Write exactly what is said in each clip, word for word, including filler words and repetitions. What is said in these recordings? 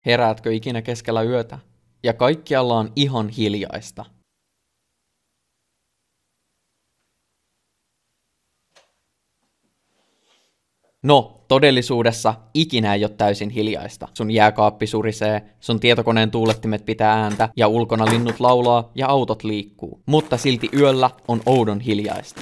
Heräätkö ikinä keskellä yötä? Ja kaikkialla on ihan hiljaista. No, todellisuudessa ikinä ei ole täysin hiljaista. Sun jääkaappi surisee, sun tietokoneen tuulettimet pitää ääntä ja ulkona linnut laulaa ja autot liikkuu. Mutta silti yöllä on oudon hiljaista.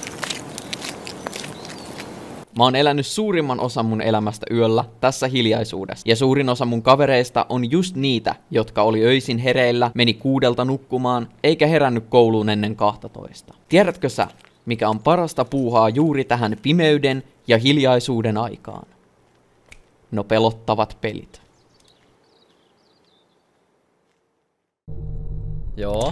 Mä oon elänyt suurimman osan mun elämästä yöllä tässä hiljaisuudessa. Ja suurin osa mun kavereista on just niitä, jotka oli öisin hereillä, meni kuudelta nukkumaan, eikä herännyt kouluun ennen kahtatoista. Tiedätkö sä, mikä on parasta puuhaa juuri tähän pimeyden ja hiljaisuuden aikaan? No pelottavat pelit. Joo.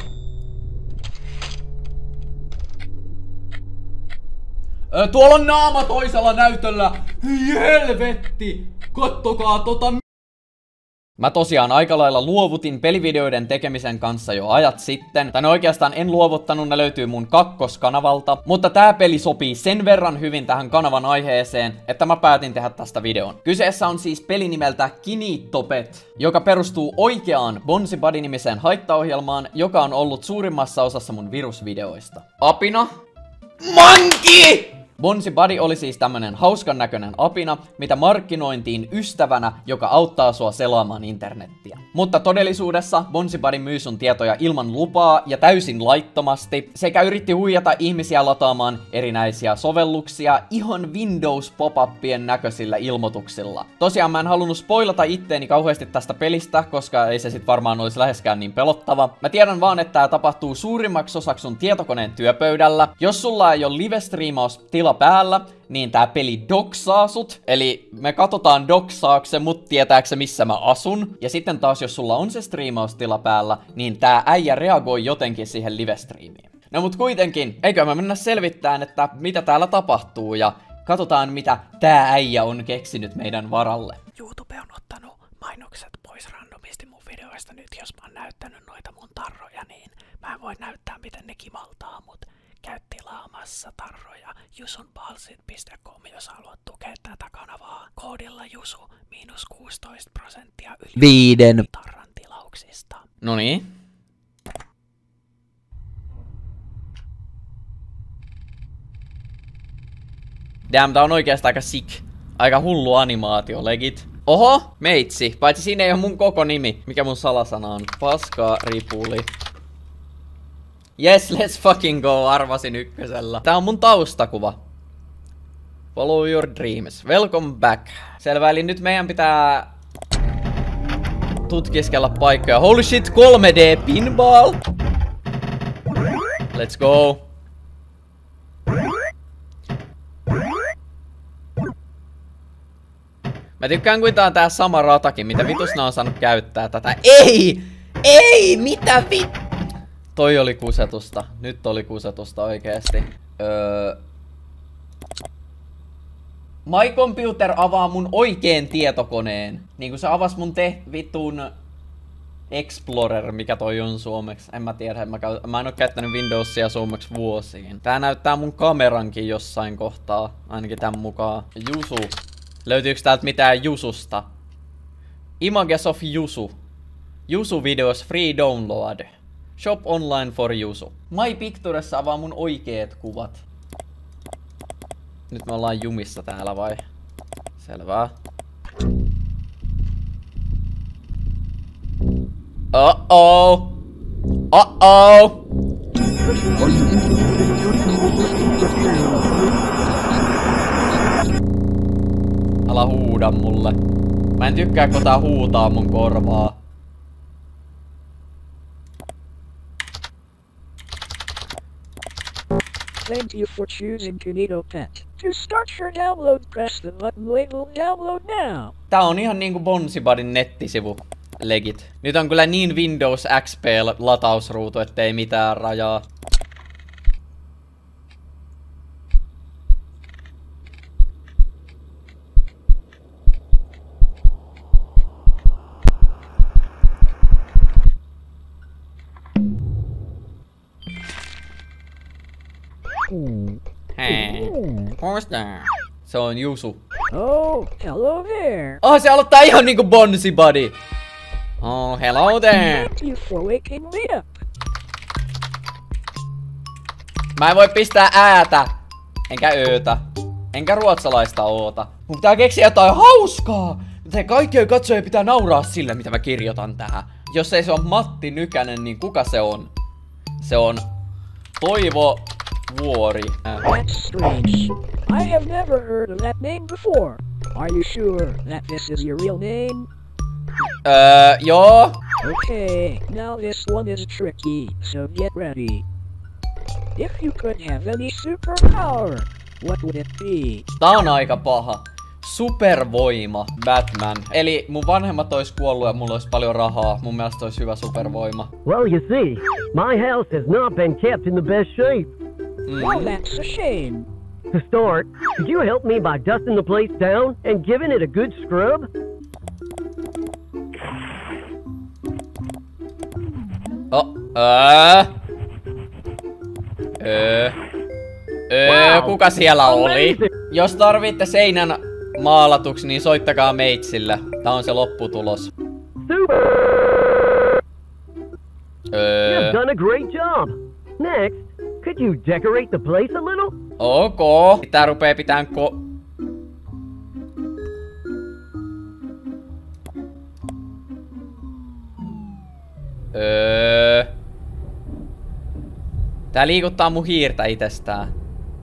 Ö, tuolla on naama toisella näytöllä. Hyi helvetti! Kattokaa tota. Mä tosiaan aika lailla luovutin pelivideoiden tekemisen kanssa jo ajat sitten. Tai oikeastaan en luovuttanut, ne löytyy mun kakkoskanavalta. Mutta tää peli sopii sen verran hyvin tähän kanavan aiheeseen, että mä päätin tehdä tästä videon. Kyseessä on siis peli nimeltä Kinitopet, joka perustuu oikeaan BonziBuddy-nimiseen haittaohjelmaan, joka on ollut suurimmassa osassa mun virusvideoista. Apina. Monkey! BonziBuddy oli siis tämmönen hauskan näköinen apina, mitä markkinointiin ystävänä, joka auttaa sua selaamaan internettiä. Mutta todellisuudessa BonziBuddy myy sun tietoja ilman lupaa ja täysin laittomasti, sekä yritti huijata ihmisiä lataamaan erinäisiä sovelluksia ihan Windows pop-upien näköisillä ilmoituksilla. Tosiaan mä en halunnut spoilata itteeni kauheasti tästä pelistä, koska ei se sit varmaan olisi läheskään niin pelottava. Mä tiedän vaan, että tää tapahtuu suurimmaksi osaksi sun tietokoneen työpöydällä. Jos sulla ei ole live-striimaus päällä, niin tää peli doksaa sut. Eli me katsotaan doksaako se mut, tietääkö se missä mä asun. Ja sitten taas jos sulla on se striimaustila päällä, niin tää äijä reagoi jotenkin siihen live-striimiin. No mut kuitenkin, eikö mä mennä selvittämään, että mitä täällä tapahtuu ja katsotaan mitä tää äijä on keksinyt meidän varalle. YouTube on ottanut mainokset pois randomisti mun videoista nyt, jos mä oon näyttänyt noita mun tarroja, niin mä en voi näyttää miten ne kimaltaa, mut käy tilaamassa tarroja jusunbalsit piste com, jos haluat tukea tätä kanavaa. Koodilla jusu miinus kuusitoista prosenttia yli viiden tarran tilauksista. Noniin. Damn, tää on oikeastaan aika sick. Aika hullu animaatio, legit. Oho, meitsi. Paitsi siinä ei ole mun koko nimi. Mikä mun salasana on? Paska ripuli. Yes, let's fucking go, arvasin ykkösellä. Tää on mun taustakuva. Follow your dreams. Welcome back. Selvä, eli nyt meidän pitää tutkiskella paikkoja. Holy shit, kolme D pinball. Let's go. Mä tykkään kuin tää on tää sama ratakin. Mitä vitus nää on saanut käyttää tätä? Ei! Ei! Mitä vit... Toi oli kusetusta. Nyt oli kusetusta oikeesti. Öö... My Computer avaa mun oikeen tietokoneen. Niinku se avasi mun te vitun Explorer, mikä toi on suomeksi. En mä tiedä, mä, käy... mä en oo käyttänyt Windowsia suomeksi vuosiin. Tää näyttää mun kamerankin jossain kohtaa. Ainakin tän mukaan. Jusu. Löytyykö täältä mitään Jususta? Images of Jusu. Jusu videos free download. Shop online for Jusu. My Picturessa avaa mun oikeet kuvat. Nyt me ollaan jumissa täällä vai? Selvä. Uh-oh! Uh-oh! Älä huuda mulle. Mä en tykkää, kun tää huutaa mun korvaa. Thank you for choosing Kinitopet. To start your download, press the button labeled download now. Tää on ihan niinku BonziBuddyn nettisivu. Legit. Nyt on kyllä niin Windows X P latausruutu, ettei mitään rajaa. Hei. Who's there? Se on Jusu. Oh, hello there. Oh, se aloittaa ihan niinku BonziBuddy. Oh, hello there! Thank you for waking me up. Mä en voi pistää äätä, enkä öötä, enkä ruotsalaista oota. Mun pitää keksiä jotain hauskaa! Te kaikkien katsojien pitää nauraa sille, mitä mä kirjoitan tähän. Jos ei se on Matti Nykänen, niin kuka se on? Se on Toivo Vuori. That's strange. I have never heard of that name before. Are you sure that this is your real name? Öö, joo. Okay, now this one is tricky, so get ready. If you could have any superpower, what would it be? Tää on aika paha. Supervoima, Batman. Eli mun vanhemmat ois kuollut ja mulla ois paljon rahaa. Mun mielestä ois hyvä supervoima. Well, you see, my house has not been kept in the best shape. Mm. Oh, that's a shame. To start, could you help me by dusting the place down and giving it a good scrub? Oh, öö. Öö. Öö, kuka siellä oli? Jos tarvitte seinän maalatuksi, niin soittakaa meitsille. Tää on se lopputulos. Super! Öö. You've done a great job. Next, could you decorate the place a little? Ok. Tää rupee pitään ko... Öö... Tää liikuttaa mun hiirtä itsestään.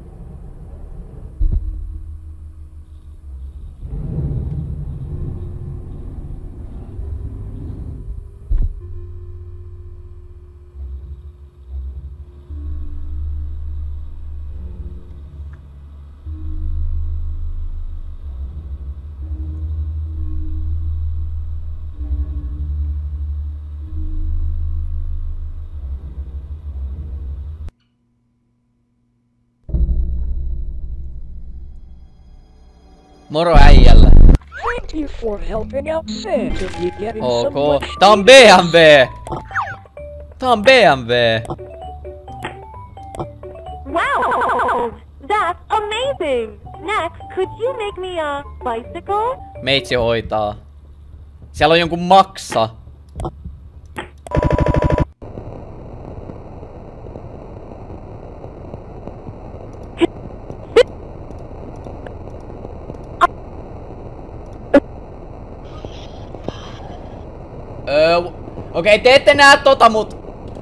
Moro äijälle. Thank you for helping out Sam to be getting some Ok. much Tää on B M W! Tää on B M W! Wow! That's amazing! Next, could you make me a bicycle? Meitsi hoitaa. Siellä on jonkun maksa. Öö, okei, okay, te ette näe tota, mut...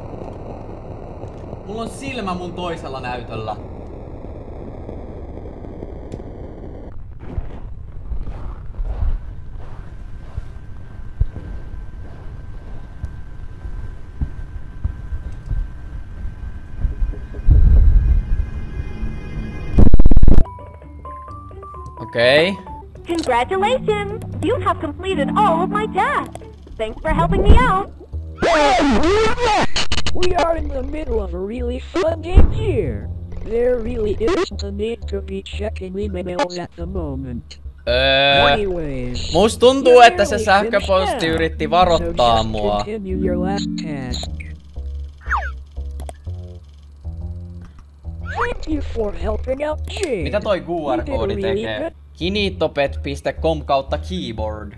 Mulla on silmä mun toisella näytöllä. Okei. Okay. Congratulations! You have completed all of my tasks! Thanks for helping me out! We are in the middle of a really fun game here. There really isn't a need to be checking emails at the moment. Öö, Anyways, musta tuntuu, you're että se nearly sähköposti finished now, yritti varoittaa so just mua. continue your last task. Thank you for helping out Jane. Mitä toi Q R-koodi You did really tekee? good. kinitopet piste com kautta keyboard.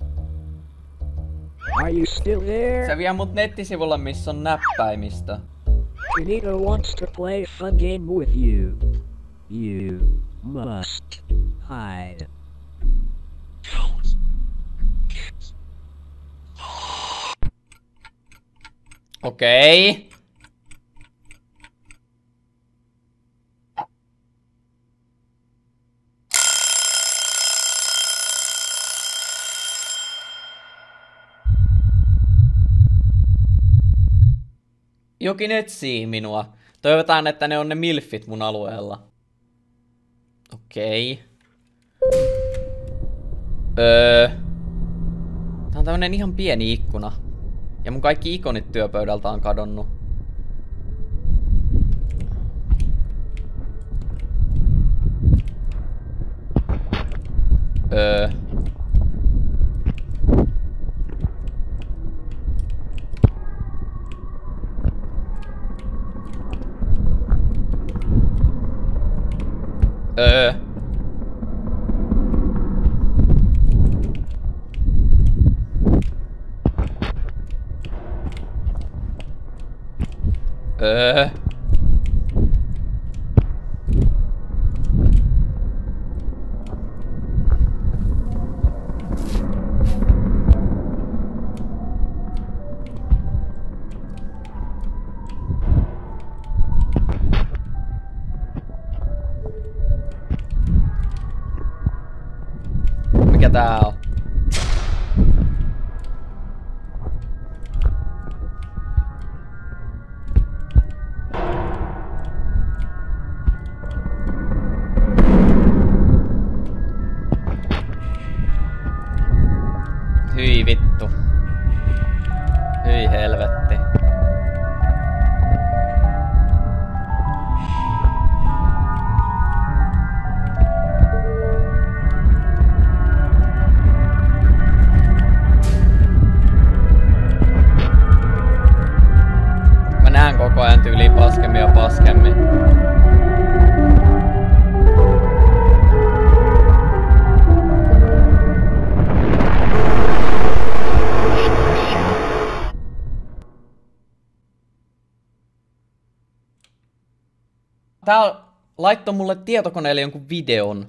Are you still there? Se vie mut nettisivulle, missä on näppäimistä. Kinito wants to play a fun game with you. You must hide. Okei. Okay. Jokin etsii minua. Toivotaan, että ne on ne milfit mun alueella. Okei. Okay. Öö. Tää on tämmönen ihan pieni ikkuna. Ja mun kaikki ikonit työpöydältä on kadonnut. Öö. Öö. Öö. Mikä tää on? Hyi vittu. Hyi helvetti. Mä näen koko ajan tyyliin paskemmin ja paskemmin. Tää laittoi mulle tietokoneelle jonkun videon.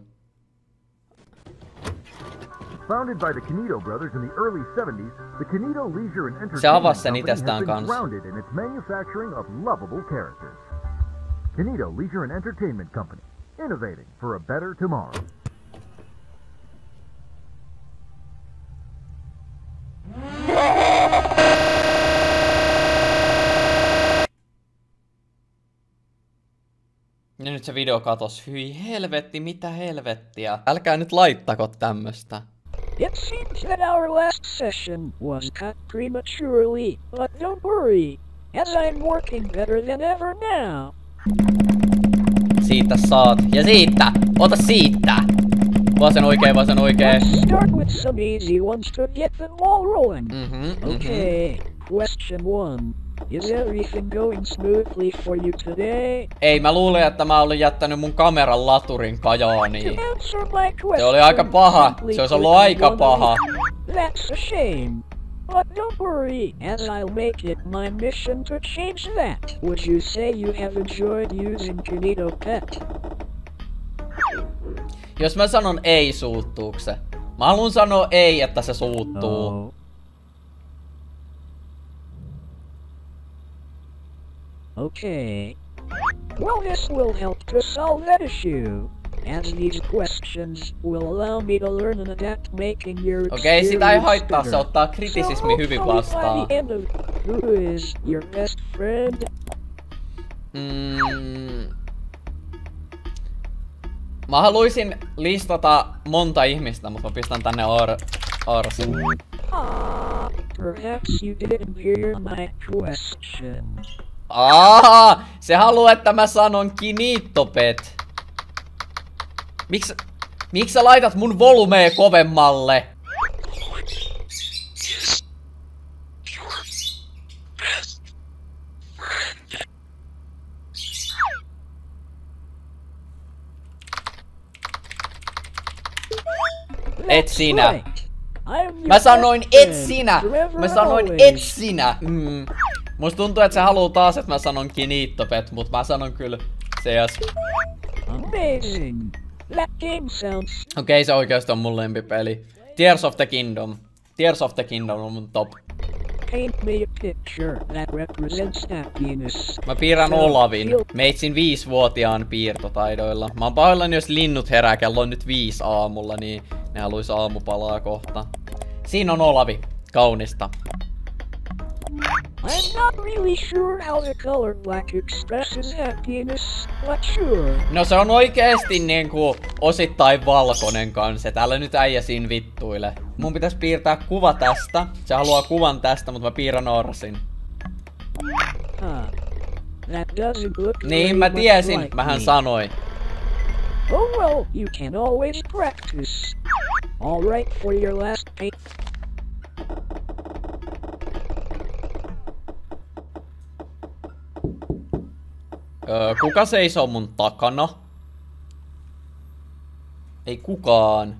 Founded by the Kinito brothers in the early seventies, the Kinito Leisure and Se avasi Entertainment sen Company has itsestään been kanssa. grounded in its manufacturing of lovable characters. Kinito Leisure and Entertainment Company, innovating for a better tomorrow. Ja nyt se video katos. Hyi helvetti, mitä helvettiä. Älkää nyt laittako tämmöstä. It seems that our last session was cut prematurely, but don't worry, as I'm working better than ever now. Siitä saat. Ja siitä! Ota siitä! Vasen oikein, vasen oikein. Let's start with some easy ones to get the ball rolling. Mhm, mhm. Okay, question one. Is everything going smoothly for you today? Ei, mä luulin, että mä olin jättänyt mun kameran laturin Kajaaniin. To answer my question, Se oli aika paha. simply Se olisi ollut click aika one paha. of the- That's a shame. But don't worry, as I'll make it my mission to change that. Would you say you have enjoyed using Kinito Pet? Jos mä sanon ei, suuttuuko se? Mä haluan sanoa ei, että se suuttuu. Oh. Okay. Well, this will help to solve that issue, as these questions will allow me to learn and adapt, making your Okei, sitä ei experience haittaa, se better. ottaa kritisismi So hyvin hopefully vastaan. by the end of, who is your best friend? Mm. Mä haluaisin listata monta ihmistä, mutta mä pistän tänne Ar Arsin. Ah, perhaps you didn't hear my question. Aa, se haluaa, että mä sanon Kinitopet. Miks, miks sä laitat mun volumea kovemmalle? Et sinä. Right. I'm your Mä sanoin best et friend, sinä. forever Mä sanoin always. et sinä. Mm. Musta tuntuu, että se haluu taas, että mä sanon Kinitopet, mut mä sanon kyllä C S. Amazing. That game sounds Okei, se oikeesti on mun lempipeli. Tears of the Kingdom. Tears of the Kingdom on mun top. Paint me a picture that represents happiness. Mä piirrän So, Olavin. feel- Meitsin viisivuotiaan piirtotaidoilla. Mä oon pahoillani, jos linnut herää, kello on nyt viisi aamulla, niin ne haluis aamupalaa kohta. Siinä on Olavi. Kaunista. I'm not really sure how the color black expresses happiness, but sure. No se on oikeesti niinku osittain valkoinen kanssa. Et älä nyt äijä siinä vittuile. Mun pitäis piirtää kuva tästä. Se haluaa kuvan tästä, mutta mä piirrän Orsin. Huh. That doesn't look Niin, very mä much tiesin. like Mähän me. sanoin. Oh well, you can always practice. All right for your last paint. Öö, kuka seisoo mun takana? Ei kukaan.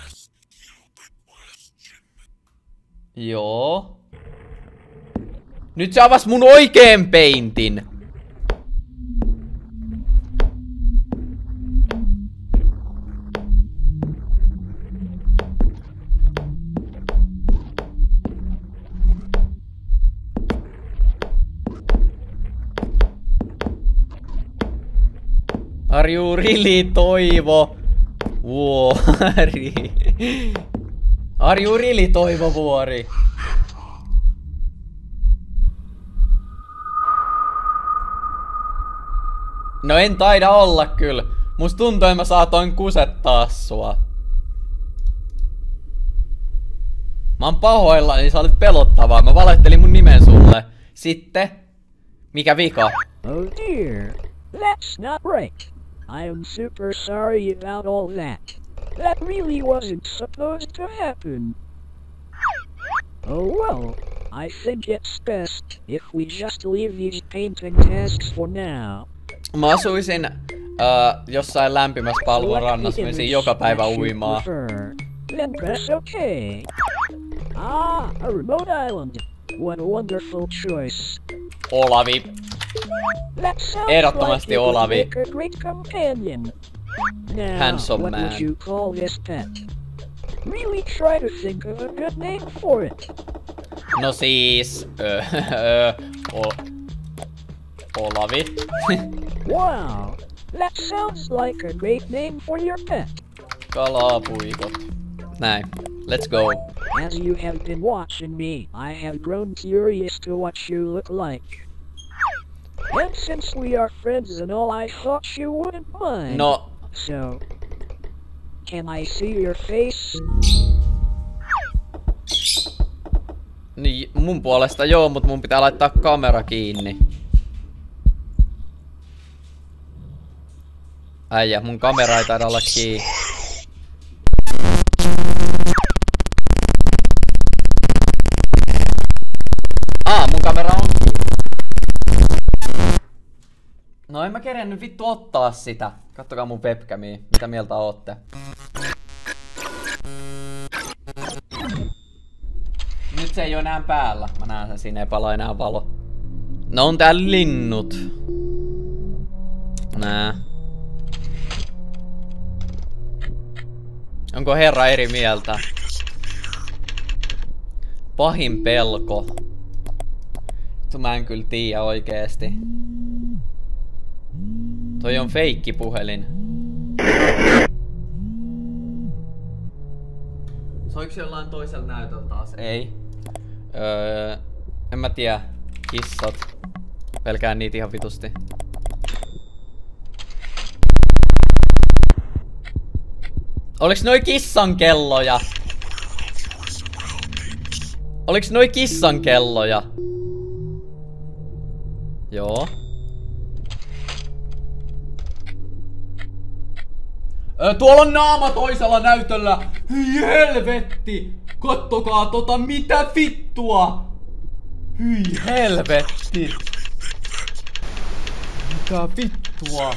Joo. Nyt se avasi mun oikeen peintin. Are you really, Toivo? Vuori. Are you really, Toivo Vuori? No en taida olla kyllä. Musta tuntuu, että mä saatoin kusettaa sua. Mä oon pahoillani, niin sä olit pelottavaa. Mä valettelin mun nimen sulle. Sitten? Mikä vika? Oh dear, that's not right. I am super sorry about all that. That really wasn't supposed to happen. Oh well, I think it's best if we just leave these painting tasks for now. Mä asuisin uh, jossain lämpimässä palvorannassa, menisin joka päivä uimaan. Then press okay. Ah, a remote island. What a wonderful choice. Olavi. Ehdottomasti like Olavi. A great companion. Now, Handsome what man. would you call this pet? Really try to think of a good name for it. No siis... Öö, öö, o, Olavi. Wow, that sounds like a great name for your pet. Kalapuikot. Näin. Let's go. As you have been watching me, I have grown curious to what you look like. And since we are friends and all, I thought you wouldn't mind. No. So, can I see your face? Niin, mun puolesta joo, mut mun pitää laittaa kamera kiinni. Äijä, mun kamera ei taida olla kiinni. Aa, mun kamera on kiinni. No en mä kerennyt vittu ottaa sitä. Kattokaa mun webcamia. Mitä mieltä ootte? Nyt se ei oo enää päällä. Mä näen sen, siinä ei pala enää valo. No on täällä linnut. Nää. Onko herra eri mieltä? Pahin pelko. Mä en kyllä tiedä oikeesti. Toi on feikki puhelin. Soiks jollain toisella näytöllä taas? Ei. Öö, en mä tiedä. Kissat. Pelkään niitä ihan vitusti. Oliks noi kissan kelloja? Oliks noi kissan kelloja? Joo. Öö, tuolla on naama toisella näytöllä. Hyi helvetti! Kattokaa tota, mitä vittua! Hyi helvetti! Mitä vittua?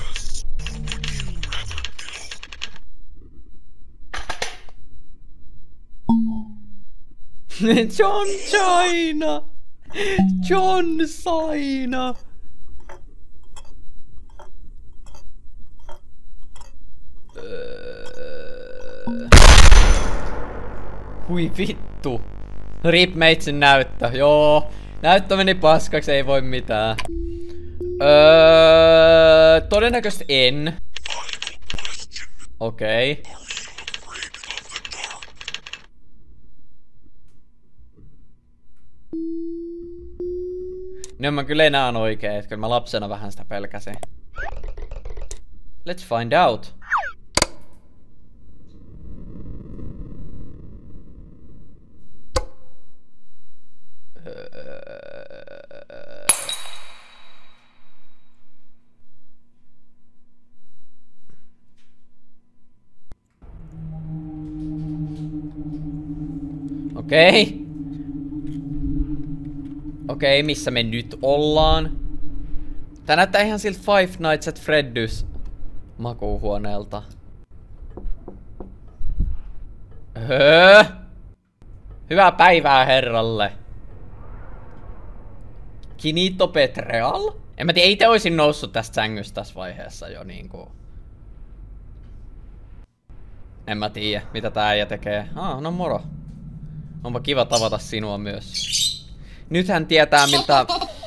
John China! John China! Hui vittu. Rip meitsin näyttö. Joo. Näyttö meni paskaksi, ei voi mitään. Öö, todennäköisesti en. Okei. Okay. No mä kyllä enää on oikee, että kyllä mä lapsena vähän sitä pelkäsin. Let's find out. Okei. Okay. Okei, okay, missä me nyt ollaan? Tää näyttää ihan siltä Five Nights at Freddy's makuuhuoneelta. Öö. Hyvää päivää herralle. Kinito Petreal? En mä tiedä, itse oisin noussut tästä sängystä tässä vaiheessa jo niinku. En mä tiedä, mitä tää äijä tekee. Ah, no moro. Onpa kiva tavata sinua myös. Nyt hän tietää miltä...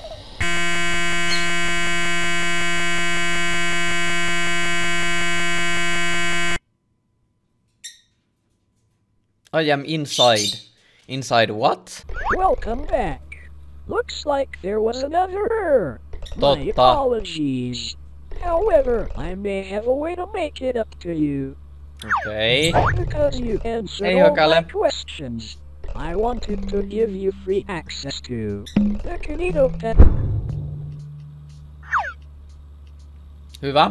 I am inside. Inside what? Welcome back. Looks like there was another error. My Totta. apologies. However, I may have a way to make it up to you. Okei. Because you answered Ei all hökäle. my questions, I wanted to give you free access to the Canito Pet. Hyvä.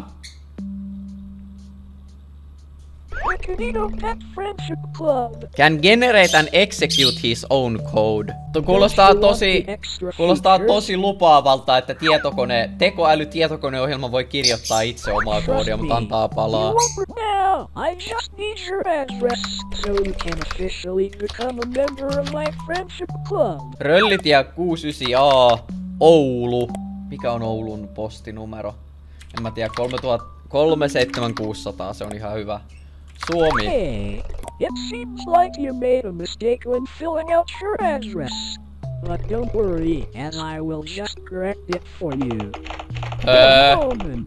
The Canito Pet Friendship Club. Can generate and execute his own code. Tuo kuulostaa tosi, kuulostaa tosi lupaavalta, että tietokone, tekoäly tietokoneohjelma voi kirjoittaa itse omaa koodia, mutta antaa palaa. You won't now. I just need your address so you can officially become a member of my friendship club. Röllitie kuusikymmentäyhdeksän A, Oulu. Mikä on Oulun postinumero? En mä tiedä, kolme seitsemän kuusi nolla nolla, se on ihan hyvä. Suomi. Hey, it seems like you made a mistake when filling out your address. But don't worry, and I will just correct it for you. Öö. One moment.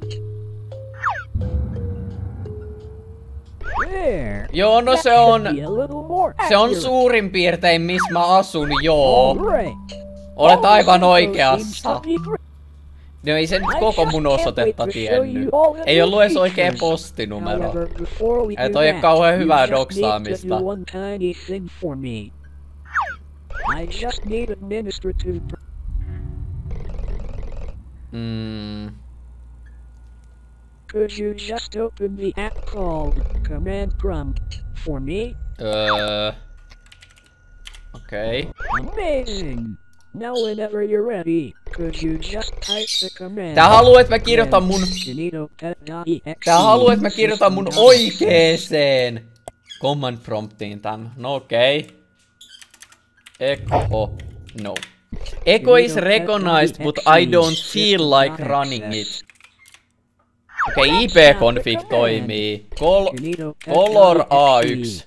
There. Joo, no That se on, should be a little more se on accurate. suurin piirtein missä mä asun, joo. All right. Olet All aivan this info oikeassa. seems to be great. No ei se nyt koko mun osoitetta tiennyt. Ei ollu edes oikee postinumero. However, before we Ei do toi ei that, kauhean you hyvää just need to doksaamista. do one tiny thing for me. I just need administrative. Mm. Could you just open the app called Command Prompt for me? Öö. Okei. Okay. Amazing! Now whenever you're ready, could you just type the command? Tää haluu, et mä kirjoitan mun... Canito.exe Tää haluu, et mä kirjoitan mun oikeeseen command promptiin tän. No okei. Okay. Echo. No. Echo is recognized, but I don't feel like running it. Okei, okay, I P-config toimii. Kol color A yksi.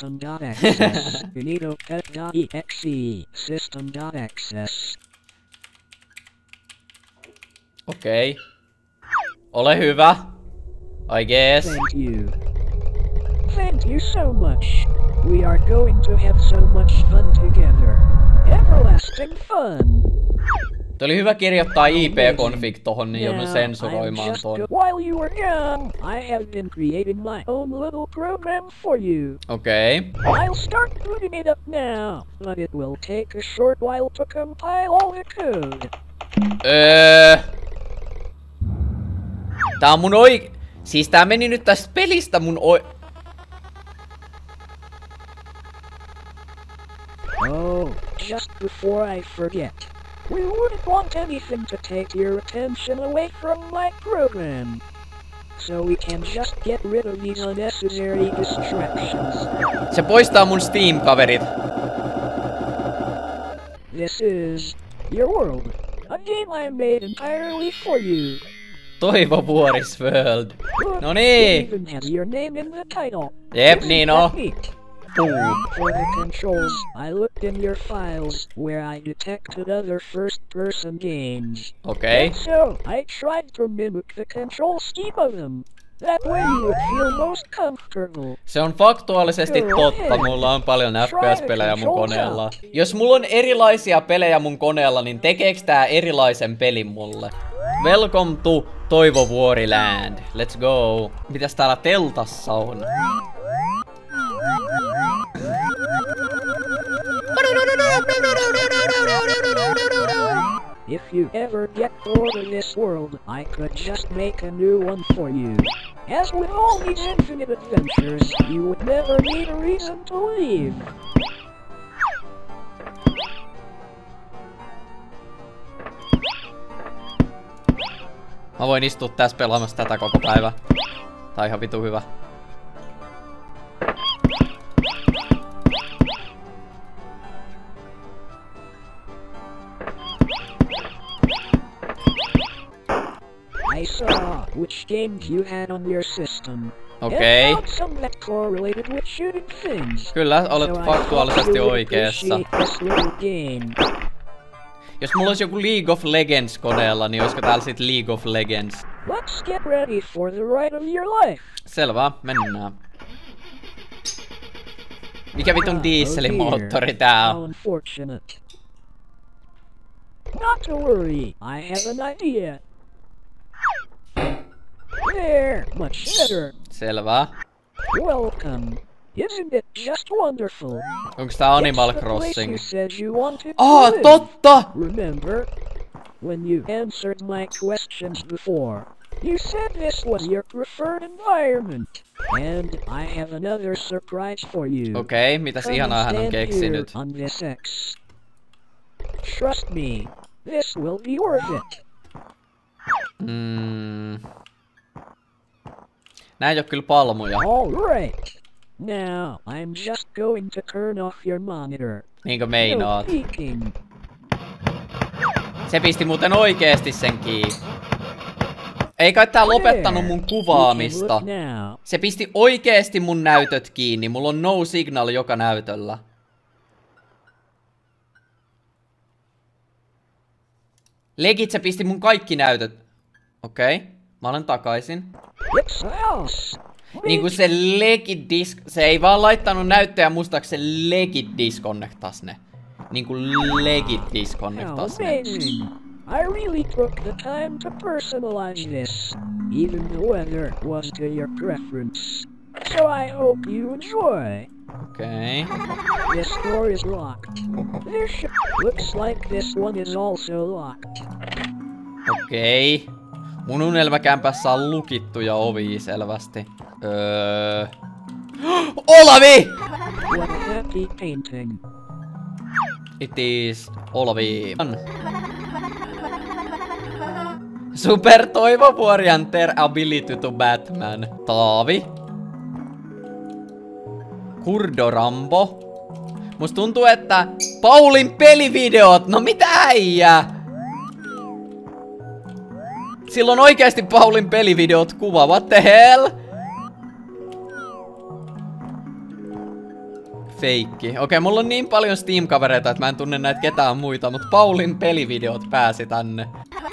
Okei. Okay. Ole hyvä. I guess. Thank you. Thank you so much. We are going to have so much fun together. Everlasting fun. Tuo oli hyvä kirjoittaa I P-config tohon, niin joudun sensuroimaan ton. While you were gone, I have been creating my own little program for you. Okei. Okay. I'll start booting it up now, but it will take a short while to compile all the code. Öö... Tää on mun oi... Siis tää meni nyt tästä pelistä mun oi... Oh, just before I forget. We wouldn't want anything to take your attention away from my program. So we can just get rid of these unnecessary distractions. Se poistaa mun Steam-kaverit. This is your world. A game I made entirely for you. Toivovuoris World. No niin. It even has your name in the title. Jep, Isn't niin that on. neat? Puu. For the controls, I looked in your files where I detected other first-person games. Okei. And so, I tried to mimic the control scheme of them. That way you would feel most comfortable. Se on faktuaalisesti totta, mulla on paljon F P S-pelejä mun koneella. Jos mulla on erilaisia pelejä mun koneella, niin tekeeks tää erilaisen pelin mulle? Welcome to Toivovuoriland. Let's go. Mitäs täällä teltassa on? If you ever get bored of this world, I could just make a new one for you. As with all these infinite adventures, you would never need a reason to leave. Mä voin istua tässä pelaamassa tätä koko päivä. Tää on ihan vitu hyvä. saw which games you had on your system. Okei. And found some that correlated with shooting things. Kyllä, olet So I faktuaalisesti thought you would oikeassa. appreciate this little game. Jos mulla olisi joku League of Legends koneella, niin olisiko täällä sit League of Legends? Let's get ready for the ride of your life. Selvä, mennään. Mikä vitun Oh dieselimoottori dear, tää how on? unfortunate. Not to worry, I have an idea. There, much better. Selvä. Welcome. Isn't it just wonderful? Onks tää Animal It's the place Crossing? you said you wanted to Ah, live. totta! Remember? When you answered my questions before, you said this was your preferred environment. And I have another surprise for you. Okei, okay, mitäs Come ihanaa hän on stand keksinyt? here on this X. Trust me, this will be worth it. Mm. Nää ei oo kyllä palmuja. All right. Now, I'm just going to turn off your monitor. Niinkö No meinaat? peeking. Se pisti muuten oikeesti sen kiinni. Ei kai tää lopettanut mun kuvaamista. You can look now. Se pisti oikeesti mun näytöt kiinni. Mulla on no signal joka näytöllä. Legit se pisti mun kaikki näytöt. Okei, okay. Mä olen takaisin. It's a house. Niinku se legit disk... Se ei vaan laittanut näyttöjä mustaksi, se legit disconnectas ne. Niinku legit How disconnectas ne. amazing. I really took the time to personalize this. Even the weather was to your preference. So I hope you enjoy. Okei. Okay. This door is locked. There sh- looks like this one is also locked. Okei. Okay. Mun unelmakämpässä on lukittuja ovia selvästi. Öö... Olavi! What a happy painting. It is Olavi. Super toivovuorian ter ability to Batman. Taavi. Kurdorambo. Musta tuntuu, että Paulin pelivideot, no mitä äijää? Silloin oikeesti Paulin pelivideot kuva, what the hell? Feikki. Okei, okay, mulla on niin paljon Steam-kavereita, että mä en tunne näitä ketään muita, mutta Paulin pelivideot pääsi tänne.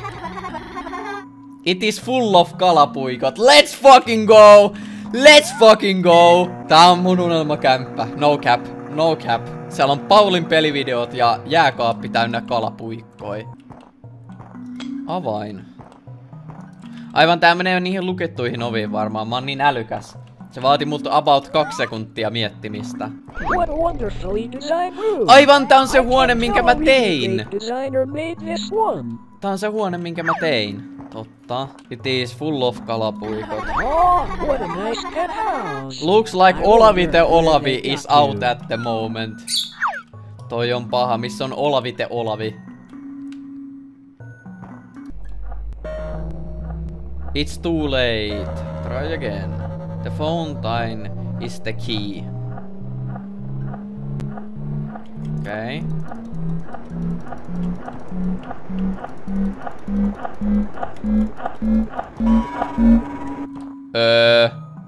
It is full of kalapuikot. Let's fucking go! Let's fucking go! Tää on mun unelmakämppä. No cap. No cap. Siellä on Paulin pelivideot ja jääkaappi täynnä kalapuikkoi. Avain. Aivan, tää menee niihin lukittuihin oviin varmaan. Mä oon niin älykäs. Se vaati multa about kaksi sekuntia miettimistä. What a wonderfully designed room. Aivan, tää on se I huone, can minkä tell mä really tein. great designer made this one. Tää on se huone, minkä mä tein. Totta. It is full of kalapuikot. Oh, what a nice penthouse. Looks like I Olavi the wonder where Olavi they is got out you. at the moment. Toi on paha. Missä on Olavi the Olavi? It's too late. Try again. The fountain is the key. Okay. Öö.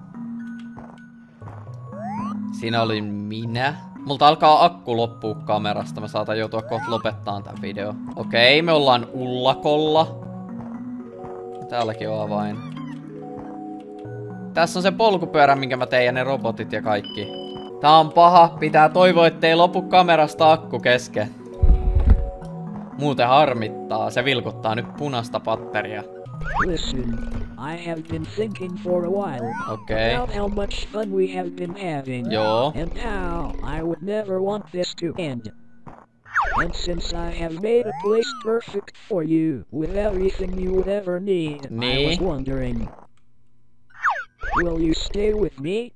Siinä olin minä. Multa alkaa akku loppua kamerasta. Mä saatan joutua kohta lopettaa tän video. Okei, me ollaan ullakolla. Täälläkin on avain. Tässä on se polkupyörä, minkä mä tein, ja ne robotit ja kaikki. Tää on paha. Pitää toivoa, ettei lopu kamerasta akku kesken. Muuten harmittaa. Se vilkuttaa nyt punaista patteria. Listen, I have been thinking for a while Okay. about how much fun we have been having. Joo. And now I would never want this to end. And since I have made a place perfect for you, with everything you would ever need, I Nee. was wondering, will you stay with me?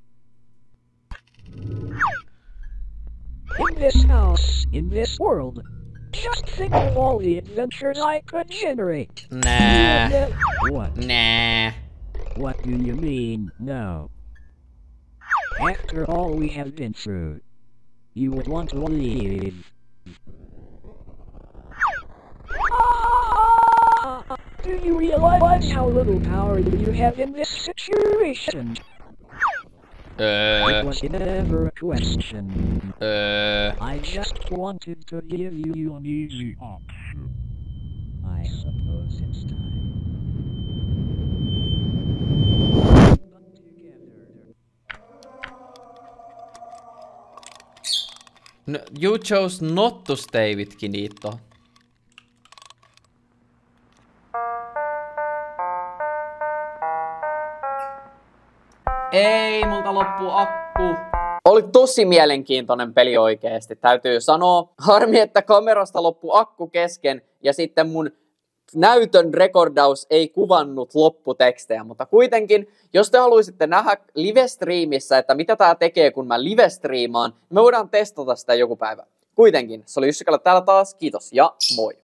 In this house, in this world. Just think of all the adventures I could generate. Nää. You would nev- What? Nää. What do you mean, no? After all we have been through, you would want to leave. Ah, do Do you realize how little power you have in this situation? Öö, It was never a question. öö, I just wanted to give you an easy option. I suppose it's time. But together. no, you chose not to stay with Kinito. Ei, multa loppuu akku. Oli tosi mielenkiintoinen peli oikeesti, täytyy sanoa. Harmi, että kamerasta loppui akku kesken ja sitten mun näytön rekordaus ei kuvannut lopputekstejä, mutta kuitenkin, jos te haluaisitte nähdä live-striimissä, että mitä tää tekee, kun mä live-striimaan, me voidaan testata sitä joku päivä. Kuitenkin, se oli Jussi Kala täällä taas, kiitos ja moi!